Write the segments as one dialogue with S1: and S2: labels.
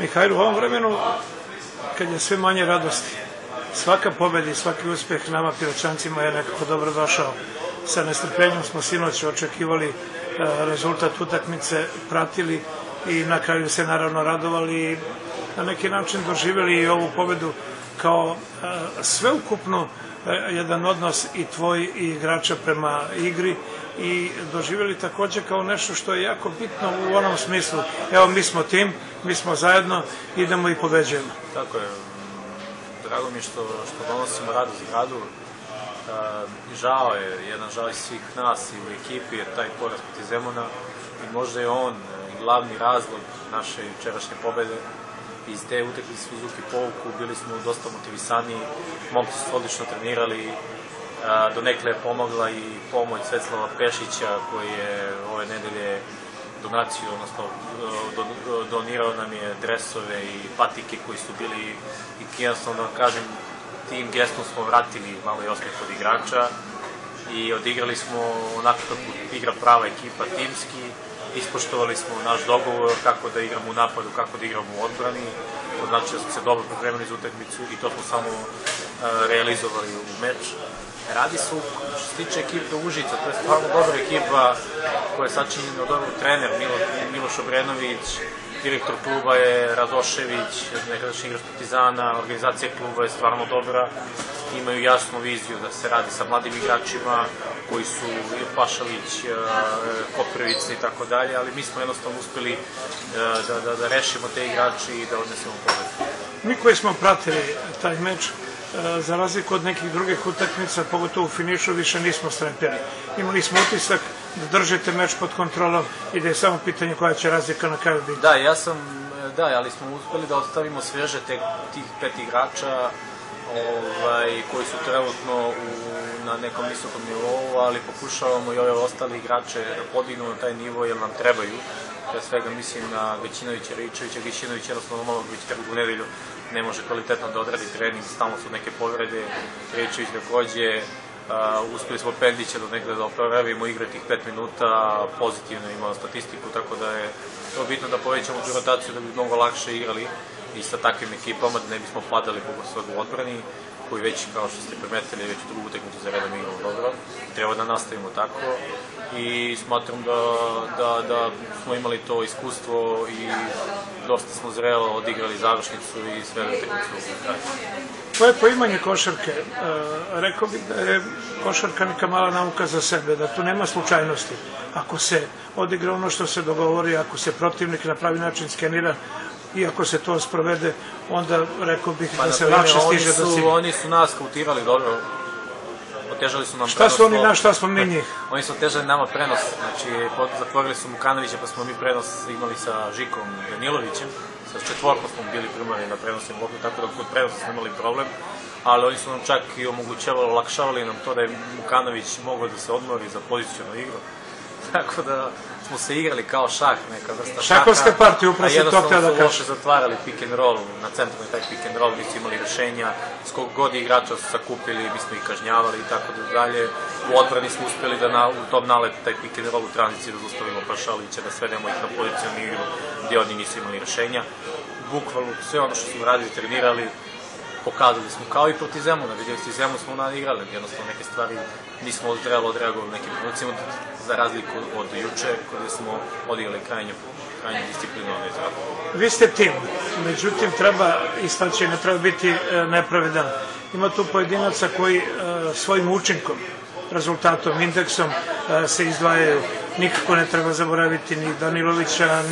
S1: Mihajlo, u ovom vremenu, kad je sve manje radosti, svaka pobeda i svaki uspeh nama Piroćancima je nekako dobro došao. Sa nestrpljenjem smo sinoć očekivali rezultat utakmice, pratili i na kraju se naravno radovali i na neki način doživjeli i ovu pobedu kao sveukupno jedan odnos i tvoj i igrača prema igri i doživjeli također kao nešto što je jako bitno u onom smislu. Evo, mi smo tim, mi smo zajedno, idemo i pobeđujemo.
S2: Tako je. Drago mi je što donosimo radost gradu. Žao je, jedan žao iz svih nas i u ekipi je taj poraz protiv Zemuna i možda je on glavni razlog naše jučerašnje pobede. Iz te utakmice smo izvukli pouku, bili smo dosta motivisaniji, momci su odlično trenirali, donekle je pomogla i pomoć Svetlana Pešića koji je ove nedelje donaciju, odnosno donirao nam je dresove i patike koji su bili i jednostavno, kažem, tim gestom smo vratili malo i osmeh od igrača i odigrali smo onako kako igra prava ekipa, timski. Ispoštovali smo naš dogovor kako da igramo u napadu, kako da igramo u odbrani. To znači da smo se dobro pripremili za utakmicu i to smo samo realizovali u meč. Radi se, što se tiče ekipe Užica, to je stvarno dobra ekipa koja je sačinjena od dobrog trener Miloš Obrenović, direktor kluba je Radošević, nekadašnji igrač Partizana, organizacija kluba je stvarno dobra, imaju jasnu viziju da se radi sa mladim igračima koji su Pašalić, Koprivica i tako dalje, ali mi smo jednostavno uspeli da rešimo te igrače i da odnesemo pobedu.
S1: Mi koji smo pratili taj meč, za razliku od nekih drugih utakmica, pogotovo u finišu, više nismo strepili. Imali smo utisak da držite meč pod kontrolom i da je samo pitanje koja će razlika na kraju biti.
S2: Da, ali smo uspeli da ostavimo sveže tih 5 igrača koji su trenutno na nekom visokom nivou, ali pokušavamo i ove ostale igrače da podignu na taj nivo jer nam trebaju. Pre svega mislim na Gajčinovića, Ričevića. Gajčinović jednostavno malo već u nedelju ne može kvalitetno da odradi trening, stalno su neke povrede. Ričević takođe, uspeli smo Pendića do negde da oporavimo, igra tih 5 minuta, pozitivno imao statistiku, tako da je to bitno da povećamo tu rotaciju da bi mnogo lakše igrali i sa takvim ekipama, da ne bismo padali u odbrani, koji već, kao što ste primetili, već drugu utakmicu za redom igramo dobro. Treba da nastavimo tako i smatram da smo imali to iskustvo i dosta smo zrelo odigrali završnicu i sve utakmicu u kraju.
S1: Tvoje poimanje košarke, rekao bih da je košarka neka mala nauka za sebe, da tu nema slučajnosti. Ako se odigra ono što se dogovori, ako se protivnik na pravi način skenira, i ako se to sprovede, onda rekao bih da se lakše stiže do cilja.
S2: Oni su nas skautirali dobro, otežali su nam prenos.
S1: Šta su oni naš, šta smo mi njih?
S2: Oni su otežali nama prenos, znači zatvorili su Mukanovića pa smo mi prenos imali sa Žikom Danilovićem, sa četvorkom smo bili primorani na prenosnim bloku, tako da kod prenosa smo imali problem, ali oni su nam čak i omogućavali, olakšavali nam to da je Mukanović mogao da se odmori za pozicijonu igru. Tako da smo se igrali kao šah, neka vrsta šaha.
S1: Šahovska partija, upravo se to htio da kažem.
S2: A jednostavno su loše zatvarali pick and roll, na centru je taj pick and roll, nisu imali rešenja, s kog god igrača su sakupili, mi smo ih kažnjavali i tako dalje. U odbrani smo uspeli da u tom naletu taj pick and roll u tranziciji da zaustavimo Pašalića, da svedemo ih na pozicijonu igru gdje oni nisu imali rešenja. Bukvalno sve ono što smo radili, trenirali, pokazali smo, kao i protiv Zemuna, vidjeli ste i Zemun smo nadigrali, jednostavno neke stvari nismo trebalo odreagovali u nekim trenucima, za razliku od juče, kada smo odigrali krajnje disciplinovano i tako.
S1: Vi ste tim, međutim treba istaći, ne treba biti nepravedan. Ima tu pojedinaca koji svojim učinkom, rezultatom, indeksom se izdvajaju. Nikako ne treba zaboraviti ni Danilovića,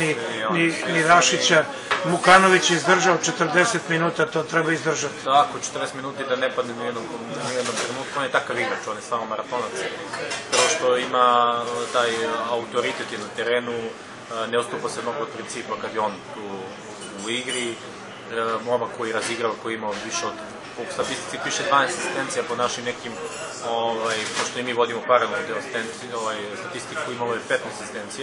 S1: ni Rašića. Mukanović je izdržao 40 minuta, to treba izdržati.
S2: Tako, 40 minuta da ne padne ni jednom trenutku, on je takav igrač, on je samo maratonac. Prvo što ima taj autoritet na terenu, ne ustupa se mnogo od principa kad je on tu u igri. Momak koji razigrao, koji imao više od, po statistici piše 12 asistencija po našim nekim, pošto i mi vodimo paralelno statistiku, imalo je 15 asistencija.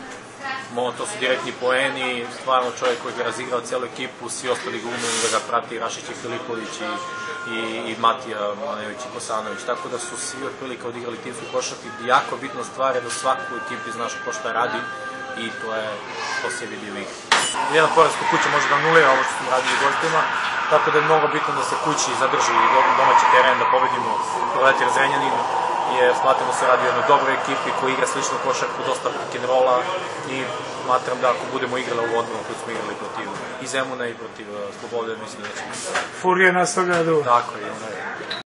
S2: To su direktni poeni, stvarno čovjek koji je razigrao cijelu ekipu, svi ostali gumeni da ga prati, Rašić i Filipović i Matija Manević i Kosanović, tako da su svi otprilike odigrali timsku košarku i jako bitna stvar je da svaku ekipi zna ko šta radi i to se vidi u igri. Jedan poraz kod kuće može da anulira ovo što smo radili gostima, tako da je mnogo bitno da se kući zadrži domaći teren, da pobedimo Proletar Zrenjanin, jer smatramo se radi o jednoj dobroj ekipi koja igra sličnu košarku, dosta rock'n'rolla i smatram da ako budemo igrali ovu odbranu koju smo igrali protiv i Zemuna i protiv Slobode, mislim da ćemo...
S1: Furija nastavlja da...
S2: Tako je,